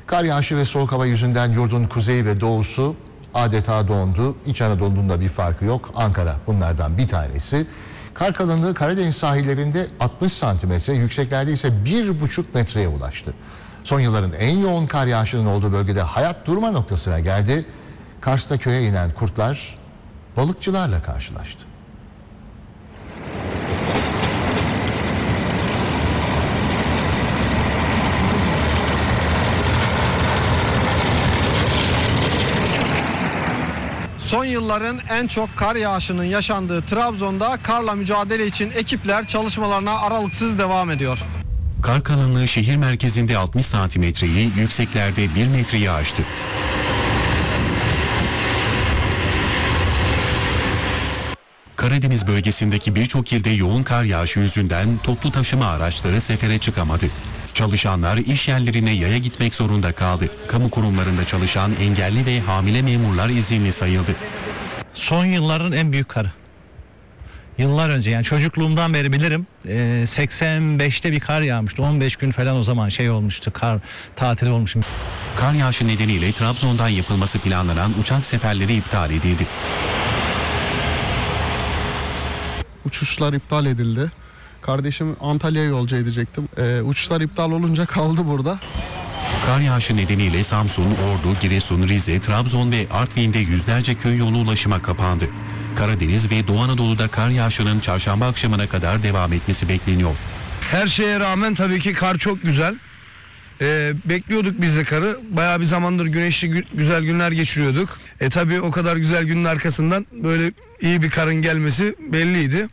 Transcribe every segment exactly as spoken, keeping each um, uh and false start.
Kar yağışı ve soğuk hava yüzünden yurdun kuzeyi ve doğusu adeta dondu. İç Anadolu'nun da bir farkı yok. Ankara bunlardan bir tanesi. Kar kalınlığı Karadeniz sahillerinde altmış santimetre, yükseklerde ise bir buçuk metreye ulaştı. Son yılların en yoğun kar yağışının olduğu bölgede hayat durma noktasına geldi. Kars'ta köye inen kurtlar balıkçılarla karşılaştı. Son yılların en çok kar yağışının yaşandığı Trabzon'da karla mücadele için ekipler çalışmalarına aralıksız devam ediyor. Kar kalınlığı şehir merkezinde altmış santimetreyi, yükseklerde bir metreyi aştı. Karadeniz bölgesindeki birçok ilde yoğun kar yağışı yüzünden toplu taşıma araçları sefere çıkamadı. Çalışanlar iş yerlerine yaya gitmek zorunda kaldı. Kamu kurumlarında çalışan engelli ve hamile memurlar izinli sayıldı. Son yılların en büyük karı. Yıllar önce, yani çocukluğumdan beri bilirim, e, seksen beşte bir kar yağmıştı. on beş gün falan o zaman şey olmuştu, kar tatili olmuştu. Kar yağışı nedeniyle Trabzon'dan yapılması planlanan uçak seferleri iptal edildi. Uçuşlar iptal edildi. Kardeşim Antalya'ya yolcu edecektim. Ee, uçuşlar iptal olunca kaldı burada. Kar yağışı nedeniyle Samsun, Ordu, Giresun, Rize, Trabzon ve Artvin'de yüzlerce köy yolu ulaşıma kapandı. Karadeniz ve Doğu Anadolu'da kar yağışının çarşamba akşamına kadar devam etmesi bekleniyor. Her şeye rağmen tabii ki kar çok güzel. Ee, bekliyorduk biz de karı. Bayağı bir zamandır güneşli gü- güzel günler geçiriyorduk. E tabii o kadar güzel günün arkasından böyle iyi bir karın gelmesi belliydi.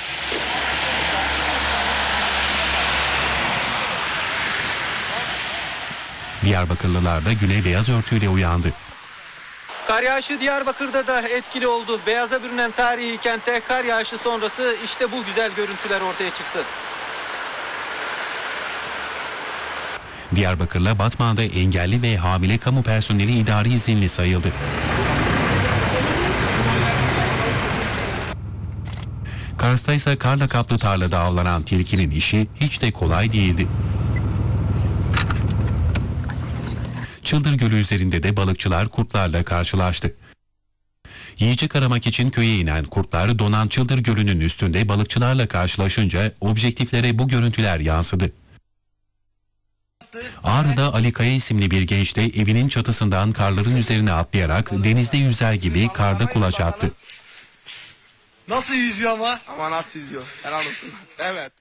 Diyarbakırlılar da güne beyaz örtüyle uyandı. Kar yağışı Diyarbakır'da da etkili oldu. Beyaza bürünen tarihi kentte kar yağışı sonrası işte bu güzel görüntüler ortaya çıktı. Diyarbakır'la Batman'da engelli ve hamile kamu personeli idari izinli sayıldı. Kars'ta ise karla kaplı tarlada avlanan tilkinin işi hiç de kolay değildi. Çıldır Gölü üzerinde de balıkçılar kurtlarla karşılaştı. Yiyecek aramak için köye inen kurtlar donan Çıldır Gölü'nün üstünde balıkçılarla karşılaşınca objektiflere bu görüntüler yansıdı. Ağrı'da Ali Kaya isimli bir genç de evinin çatısından karların üzerine atlayarak denizde yüzer gibi karda kulaç attı. Nasıl yüzüyor ama? Ama nasıl yüzüyor? Helal olsun. Evet.